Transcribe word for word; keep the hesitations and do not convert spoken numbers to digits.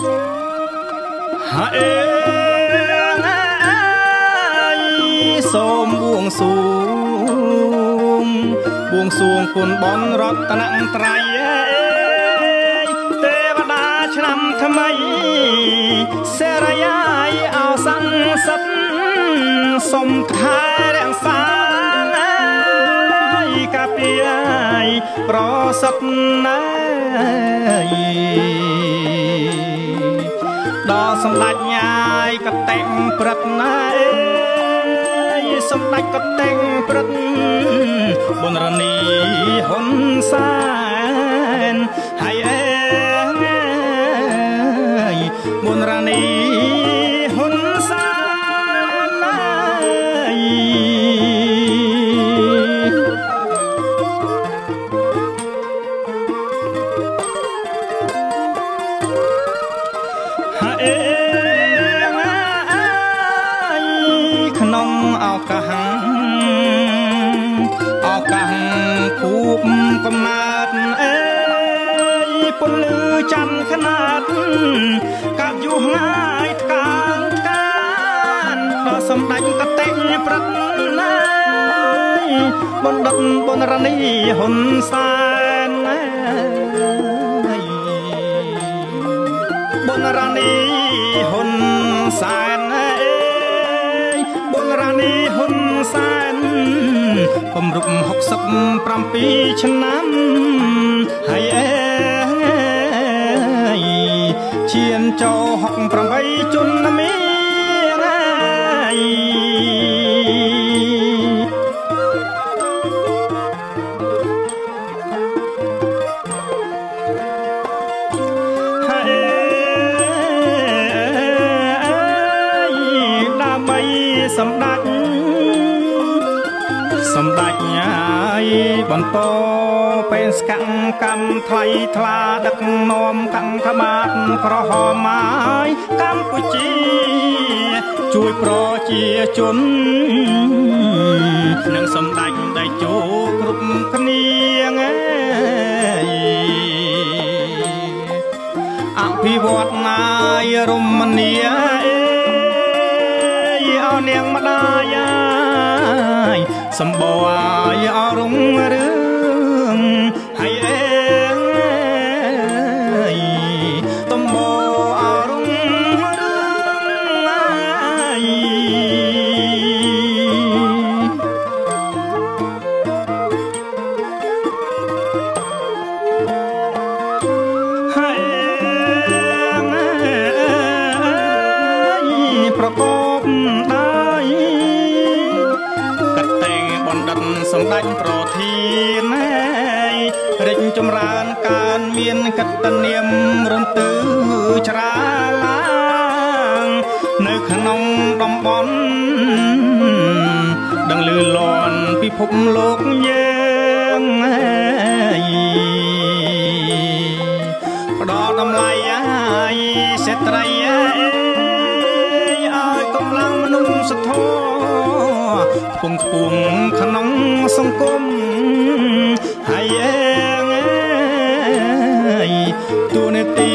เอ๋សូមបួងសួងបួងសួងគុណបនរតនត្រ័យទេវតាឆ្នាំថ្មីសេរីយាយអោសង្ស័តសុំថែរក្សាកាពីយប្រសិទ្ធណាយដល់សម្ដេចញ៉ាយកតេងព្រឹកណាយសម្ដេចកតេងព្រឹកបុនរនីហ៊ុនសែនហើយអេបុនរនីហ៊ុនសែនក្នុងឱកាសឱកាសគូបកំណើតអេពលឺច័ន្ទខ្នាតកាប់យុះងាយថ្កានថ្កានដល់សម្ដេចកតេញព្រឹកណាយបណ្ឌិតបុនរនីហ៊ុនសែនបុនរនីហ៊ុនសែនបុនរនីហ៊ុនសែនគម្រប់ហុកសិបប្រាំពីរឆ្នាំហើយអេឈានចូលហុកប្រាំបីជុនមីហើយដើម្បីសម្ដេចសម្ដេចញ៉ាយបន្តពេលស្កាំងកម្មថ្លៃថ្លាដឹកនាំកម្មខបាតក្រហមហើយកម្ពុជាជួយប្រជាជននឹងសម្ដេចដែលជួគ្រប់គ្នាអភិវឌ្ឍណាយរមនីអោនាងម្ដាយសម្បូរឲ្យអរុងរឿងហើយអេតំបូរអរុងរឿងហើយប្រកបដែរកតេងបណ្ឌិតសម្ដេចប្រធានរិញចម្រើនកើនមានកតនាមរន្ទឺច្រាឡើងនៅក្នុងតំបន់ដឹងលឺលន់ពិភពលោកយើងផ្ដល់តម្លៃឲ្យស្ត្រីឲ្យកម្លាំងមនុស្សធម៌ពងខ្ពងក្នុងសង្គមហើយអេងតួនាទី